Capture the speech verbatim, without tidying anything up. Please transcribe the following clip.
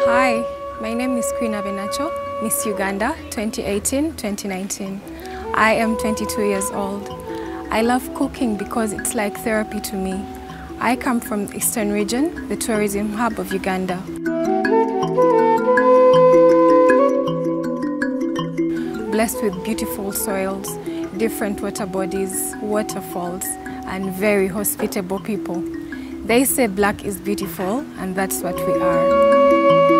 Hi, my name is Quiin ABENAKYO, Miss Uganda twenty eighteen twenty nineteen. I am twenty-two years old. I love cooking because it's like therapy to me. I come from the Eastern region, the tourism hub of Uganda. Blessed with beautiful soils, different water bodies, waterfalls, and very hospitable people. They say black is beautiful, and that's what we are.